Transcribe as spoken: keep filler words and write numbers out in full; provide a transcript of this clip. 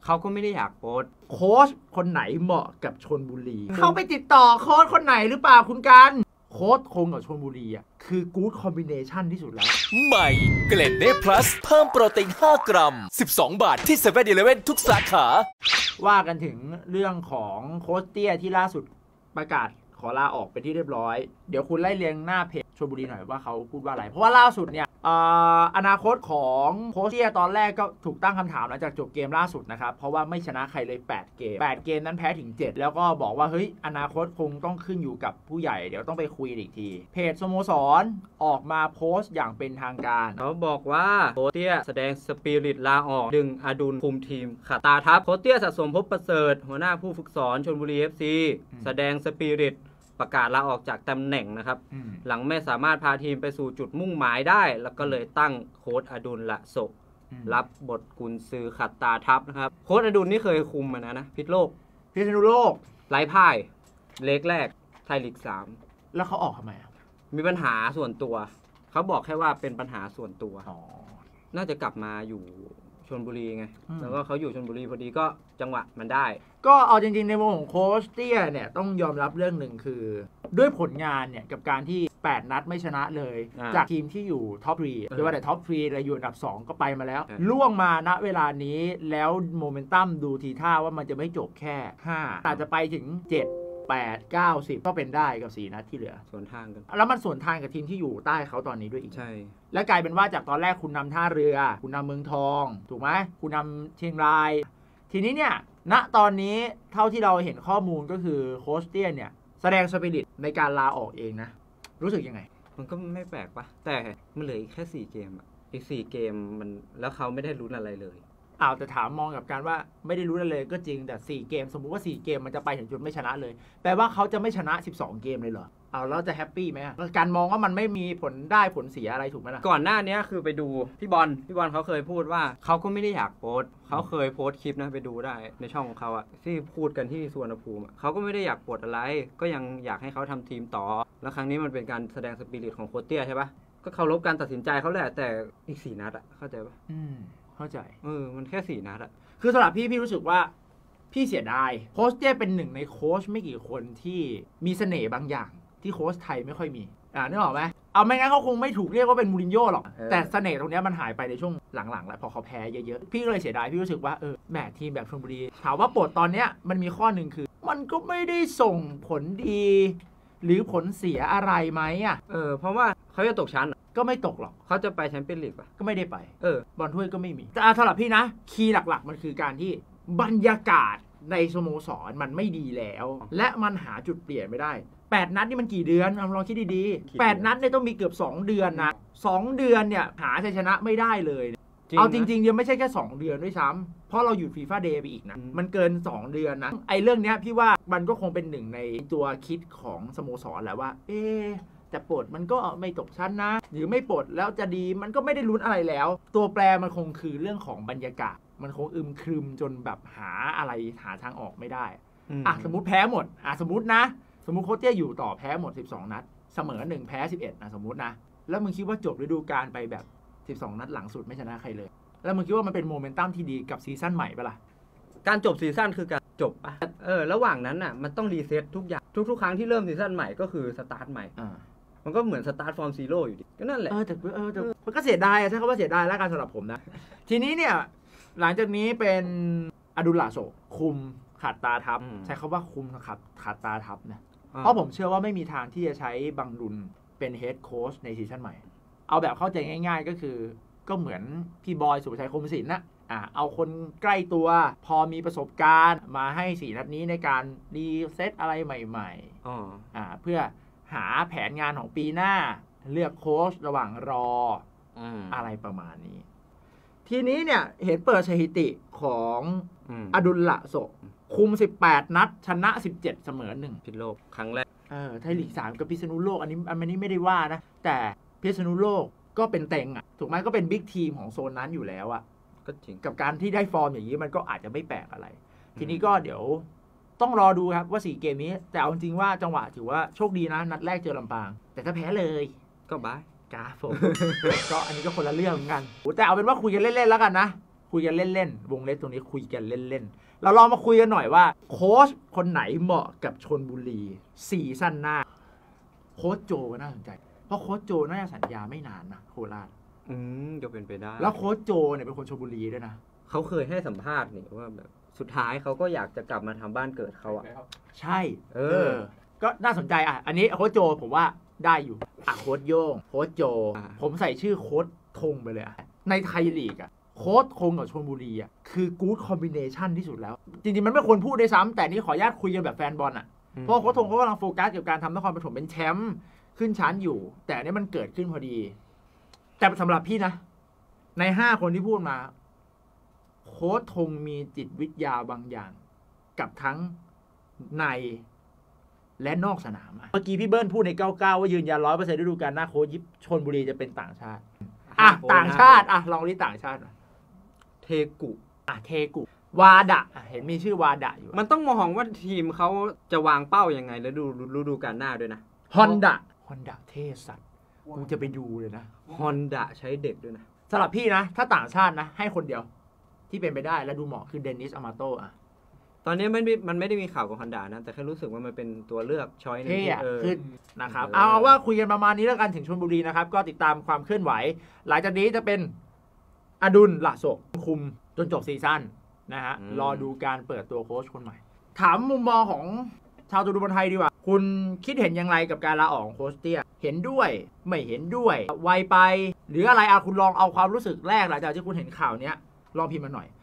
เขาก็ไม่ได้อยากโพสโค้ชคนไหนเหมาะกับชลบุรีเขาไปติดต่อโค้ชคนไหนหรือเปล่าคุณกันโค้ชคงกับชลบุรีอ่ะคือกู๊ดคอมบิเนชันที่สุดแล้วใหม่เกล็ดเนพลัสเพิ่มโปรตีนห้ากรัมสิบสองบาทที่เซเว่นอีเลฟเว่นทุกสาขาว่ากันถึงเรื่องของโค้ชเตี้ยที่ล่าสุดประกาศขอลาออกเป็นที่เรียบร้อยเดี๋ยวคุณไล่เรียงหน้าเพจชลบุรีหน่อยว่าเขาพูดว่าอะไรเพราะว่าล่าสุดเนี่ยอนาคตของโค้ชเตี้ยตอนแรกก็ถูกตั้งคำถามหลังจากจบเกมล่าสุดนะครับเพราะว่าไม่ชนะใครเลยแปดเกมแปดเกมนั้นแพ้ถึงเจ็ดแล้วก็บอกว่าเฮ้ยอนาคตคงต้องขึ้นอยู่กับผู้ใหญ่เดี๋ยวต้องไปคุยอีกทีเพจสโมสรออกมาโพสต์อย่างเป็นทางการเขาบอกว่าโค้ชเตี้ยแสดงสปิริตลาออกดึงอดุลคุมทีมขัดตาทัพโค้ชเตี้ยสะสมภพประเสริฐหัวหน้าผู้ฝึกสอนชลบุรี เอฟ ซี แสดงสปิริตประกาศลาออกจากตำแหน่งนะครับหลังไม่สามารถพาทีมไปสู่จุดมุ่งหมายได้แล้วก็เลยตั้งโค้ชอดุลละโศกรับบทกุนซือขัดตาทัพนะครับโค้ชอดุลนี่เคยคุมมานะนะพิษโลกพิษณุโลกไร้พ่ายเล็กแรกไทยลีกสามแล้วเขาออกทำไมมีปัญหาส่วนตัวเขาบอกแค่ว่าเป็นปัญหาส่วนตัวน่าจะกลับมาอยู่ชลบุรีไงแล้วก็เขาอยู่ชลบุรีพอดีก็จังหวะมันได้ก็เอาจริงๆในมุมของโค้ชเตี้ยเนี่ยต้องยอมรับเรื่องหนึ่งคือด้วยผลงานเนี่ยกับการที่แปดนัดไม่ชนะเลยจากทีมที่อยู่ท็อปสามหรือว่าแต่ท็อปสามอะไรอยู่อันดับสองก็ไปมาแล้วล่วงมาณเวลานี้แล้วโมเมนตัมดูทีท่าว่ามันจะไม่จบแค่ห้าอาจจะไปถึงเจ็ด แปด เก้า สิบก็เป็นได้กับสี่นัดที่เหลือสวนทางกันแล้วมันสวนทางกับทีมที่อยู่ใต้เขาตอนนี้ด้วยอีกใช่และกลายเป็นว่าจากตอนแรกคุณนำท่าเรือคุณนำเมืองทองถูกไหมคุณนำเชียงรายทีนี้เนี่ยณตอนนี้เท่าที่เราเห็นข้อมูลก็คือโค้ชเตี้ยเนี่ยแสดงสปิริตในการลาออกเองนะรู้สึกยังไงมันก็ไม่แปลกปะแต่มันเหลืออีกแค่สี่เกมอะอีกสี่เกมมันแล้วเขาไม่ได้ลุ้นอะไรเลยอ้าวแต่ถามมองกับการว่าไม่ได้รู้อะไรเลยก็จริงแต่สี่เกมสมมุติว่าสี่เกมมันจะไปถึงจุดไม่ชนะเลยแปลว่าเขาจะไม่ชนะสิบสองเกมเลยเหรอเอาแล้วจะแฮปปี้ไหมการมองว่ามันไม่มีผลได้ผลเสียอะไรถูกไหมล่ะก่อนหน้านี้คือไปดูพี่บอลพี่บอลเขาเคยพูดว่าเขาก็ไม่ได้อยากโพสเขาเคยโพสคลิปนะไปดูได้ในช่องของเขาอะที่พูดกันที่สุวรรณภูมิเขาก็ไม่ได้อยากปลดอะไรก็ยังอยากให้เขาทำทีมต่อแล้วครั้งนี้มันเป็นการแสดงสปิริตของโค้ชเตี้ยใช่ปะก็เคารพการตัดสินใจเขาแหละแต่อีกสี่นัดอะเข้าใจปะอืมเข้าใจเออมันแค่สี่นัดอะคือสำหรับพี่พี่รู้สึกว่าพี่เสียดายโค้ชเตี้ยเป็นหนึ่งในโค้ชไม่กี่คนที่มีเสน่ห์บางอย่างที่โค้ชไทยไม่ค่อยมีอ่านึกออกไหมเอาไม่งั้นเขาคงไม่ถูกเรียกว่าเป็นมูรินโญ่หรอกแต่เสน่ห์ตรงนี้มันหายไปในช่วงหลังๆแล้วพอเขาแพ้เยอะๆพี่ก็เลยเสียดายพี่รู้สึกว่าเออแหมทีมแบบชลบุรีถามว่าปลดตอนเนี้ยมันมีข้อหนึ่งคือมันก็ไม่ได้ส่งผลดีหรือผลเสียอะไรไหมอ่ะเออเพราะว่าเขาจะตกชั้นก็ไม่ตกหรอกเขาจะไปแชมเปี้ยนลีกป่ะก็ไม่ได้ไปเออบอลถ้วยก็ไม่มีแต่สำหรับพี่นะคีย์หลักๆมันคือการที่บรรยากาศในสโมสรมันไม่ดีแล้วและมันหาจุดเปลี่ยนไม่ได้แปดนัดนี่มันกี่เดือนลองคิดดีๆแปดนัดเนี่ยต้องมีเกือบสองเดือนนะสองเดือนเนี่ยหาชัยชนะไม่ได้เลยเอาจริงๆยังไม่ใช่แค่สองเดือนด้วยซ้ำเพราะเราหยุดฟีฟ่าเดย์ไปอีกนะมันเกินสองเดือนนะไอ้เรื่องเนี้ยพี่ว่ามันก็คงเป็นหนึ่งในตัวคิดของสโมสรแหละว่าเอ๊ะแต่ปลดมันก็ไม่ตกชั้นนะหรือไม่ปลดแล้วจะดีมันก็ไม่ได้ลุ้นอะไรแล้วตัวแปรมันคงคือเรื่องของบรรยากาศมันคงอึมครึมจนแบบหาอะไรหาทางออกไม่ได้อ่ะสมมุติแพ้หมดอ่ะสมมุตินะสมมุติโค้ชเตี้ยอยู่ต่อแพ้หมดสิบสองนัดเสมอหนึ่งแพ้สิบเอ็ดนะสมมุตินะแล้วมึงคิดว่าจบฤดูกาลไปแบบสิบสองนัดหลังสุดไม่ชนะใครเลยแล้วมึงคิดว่ามันเป็นโมเมนตัมที่ดีกับซีซั่นใหม่ปะล่ะการจบซีซั่นคือการจบป่ะเออระหว่างนั้นน่ะมันต้องรีเซ็ตทุกอย่างทุกๆครั้งที่เริ่มซีซั่นใหม่ก็คือสตาร์ทใหม่อ่ามันก็เหมือนสตาร์ทฟอร์มซีโร่อยู่ดีก็นั่นแหละเออแต่เออแต่มันก็เสียดายใช่คำว่าเสียดายแล้วกันสำหรับผมนะทีนี้เนี่ยหลังจากนี้เป็นอดุลลาโศกคุมขาดตาทับใช้คำว่าคุมขาดขาดตาทับนะเพราะผมเชื่อว่าไม่มีทางที่จะใช้บังดุลเป็นเฮดโค้ชในซีซั่นใหม่เอาแบบเข้าใจง่ายๆก็คือก็เหมือนพี่บอยสุภชัยคมศิลป์นะอ่าเอาคนใกล้ตัวพอมีประสบการณ์มาให้สี่นัดนี้ในการรีเซ็ตอะไรใหม่ๆอ๋ออ่าเพื่อหาแผนงานของปีหน้าเลือกโค้ชระหว่างรออะไรประมาณนี้ทีนี้เนี่ยเห็นเปิดสถิติของอดุลละโศกคุมสิบแปดนัดชนะสิบเจ็ดเสมอหนึ่งพิษณุโลกครั้งแรกเออไทยลีกสามกับพิษณุโลกอันนี้อันนี้ไม่ได้ว่านะแต่พิษณุโลกก็เป็นเต็งอ่ะถูกไหมก็เป็นบิ๊กทีมของโซนนั้นอยู่แล้วอ่ะก็จริงกับการที่ได้ฟอร์มอย่างนี้มันก็อาจจะไม่แปลกอะไรทีนี้ก็เดี๋ยวต้องรอดูครับว่าสี่เกมนี้แต่เอาจริงว่าจังหวะถือว่าโชคดีนะนัดแรกเจอลำปางแต่ถ้าแพ้เลยก็บายกาผม ก็อันนี้ก็คนละเรื่องเหมือนกันแต่เอาเป็นว่าคุยกันเล่นๆแล้วกันนะคุยกันเล่นๆวงเล็บตรงนี้คุยกันเล่นๆเราลองมาคุยกันหน่อยว่าโค้ชคนไหนเหมาะกับชลบุรีซีซั่นหน้าโค้ชโจก็น่าสนใจเพราะโค้ชโจน่าจะสัญญาไม่นานนะโคราชอืมก็เป็นไปได้แล้วโค้ชโจเนี่ยเป็นคนชลบุรีด้วยนะเขาเคยให้สัมภาษณ์นี่ว่าแบบสุดท้ายเขาก็อยากจะกลับมาทำบ้านเกิดเขาอ่ะใช่เออก็น่าสนใจอ่ะอันนี้โค้ชโจผมว่าได้อยู่อ่ะโค้ชโย่งโค้ชโจผมใส่ชื่อโค้ชธงไปเลยอ่ะในไทยลีกอ่ะโค้ชธงกับชลบุรีอ่ะคือกู๊ดคอมบิเนชันที่สุดแล้วจริงๆมันไม่ควรพูดได้ซ้ำแต่นี่ขออนุญาตคุยกันแบบแฟนบอลอ่ะเพราะโค้ชธงเขากำลังโฟกัสเกี่ยวกับการทำนครปฐมเป็นแชมป์ขึ้นชั้นอยู่แต่นี่มันเกิดขึ้นพอดีแต่สำหรับพี่นะในห้าคนที่พูดมาโค้ชธงมีจิตวิทยาบางอย่างกับทั้งในและนอกสนามเมื่อกี้พี่เบิ้ลพูดในเก้าสิบเก้าว่ายืนยัน ร้อยเปอร์เซ็นต์ ฤดูกาลหน้าโค้ชยิปชลบุรีจะเป็นต่างชาติอ่ะต่างชาติอ่ะลองดิต่างชาติเทกุอ่ะเทกุวาดะเห็นมีชื่อวาดะอยู่มันต้องมองว่าทีมเขาจะวางเป้ายังไงแล้วดูฤดูกาลหน้าด้วยนะฮอนดะฮอนดะเทสัตว์กูจะไปดูเลยนะฮอนดะใช้เด็กด้วยนะสำหรับพี่นะถ้าต่างชาตินะให้คนเดียวที่เป็นไปได้และดูเหมาะคือเดนิสอามาโตอ่ะตอนนี้มันมันไม่ได้มีข่าวกับฮอนด้านะแต่แค่รู้สึกว่ามันเป็นตัวเลือกช้อยนึงที่ขึ้นนะครับเอาว่าคุยกันประมาณนี้แล้วกันถึงชลบุรีนะครับก็ติดตามความเคลื่อนไหวหลังจากนี้จะเป็นอดุลละโศกคุมจนจบซีซั่นนะฮะรอดูการเปิดตัวโค้ชคนใหม่ถามมุมมองของชาวตูดูบอลไทยดีกว่าคุณคิดเห็นอย่างไรกับการลาออกของโค้ชเตี้ยเห็นด้วยไม่เห็นด้วยไวไปหรืออะไรอ่ะคุณลองเอาความรู้สึกแรกหลังจากที่คุณเห็นข่าวนี้ลองพิมพ์มาหน่อย